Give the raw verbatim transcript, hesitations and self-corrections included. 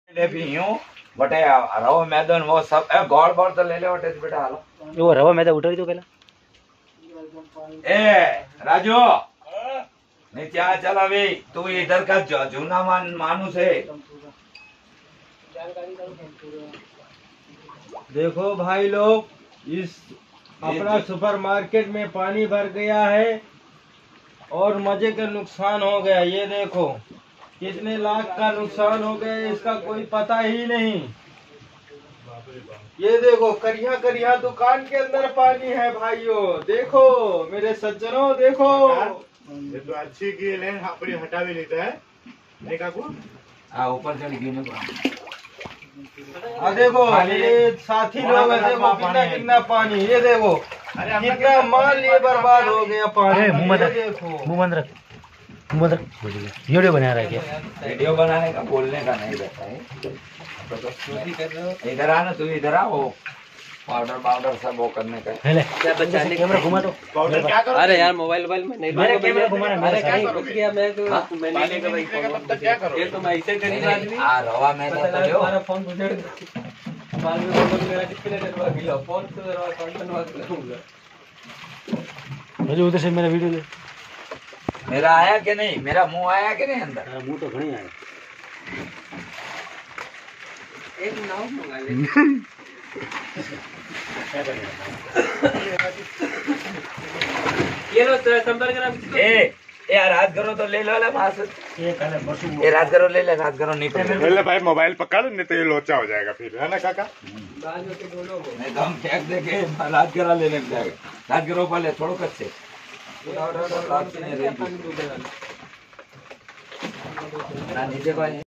ले भी यूं बटे रवा मैदान वो सब ए गोड़ गोड़ तो ले ले बटे बेटा हालो वो रवा मैदा उठाई दो पहला। ए राजू नीचे आ चला भाई तू इधर का जूना मान मानुस है। देखो भाई लोग इस अपना सुपरमार्केट में पानी भर गया है और मजे का नुकसान हो गया। ये देखो कितने लाख का नुकसान हो गया इसका कोई पता ही नहीं। ये देखो करिया करिया दुकान के अंदर पानी है भाइयों। देखो मेरे सज्जनों देखो ये तो अच्छी की लेन अपनी हटा भी लेता है देखा को आ ऊपर चढ़ गई ना आ देखो ये साथी लोग है देखो कितना कितना पानी। ये देखो कितना माल ये बर्बाद हो गया पानी। मुंह मत रख, देखो मुंह बंद रख, मुंह बंद रख। वीडियो बना रहा है क्या? वीडियो बनाने का बोलने का नहीं रहता है। इधर आ ना तू इधर आ वो पाउडर पाउडर सब वो करने का ले क्या बचाने कैमरा घुमा दो। पाउडर क्या करो? अरे यार मोबाइल मोबाइल में नहीं मेरा कैमरा घुमाना मेरा अरे क्या साइड। करोगे? किया मैं तो मैं नहीं लेगा भाई तब तक क्या करो? ये तो मैं ऐसे गरीब आदमी आ रवा मैदान तो लो तुम्हारा फोन गुजर बाद में बोल मेरा डिस्प्ले डलवा दिया फोन तो जरा फोन बनवा के दूंगा। मुझे उधर से मेरा वीडियो ले। मेरा आया कि नहीं मेरा मुंह आया कि नहीं अंदर मुंह तो घणी आया। एक नाव मंगा ले ये लो संपर्क करा। ए ए रात करो तो ले लो ले पास ये काले बसु ए रात करो ले ले रात करो नहीं पड़े पहले भाई मोबाइल पकड़ नहीं तो ये लोचा हो जाएगा फिर है ना काका। बाद में के दोनों को मैं दम फेंक दे के रात करा लेने लग जाएगा। रात करो पहले छोड़ो कच्चे रात से नहीं रहेगी ना नीचे को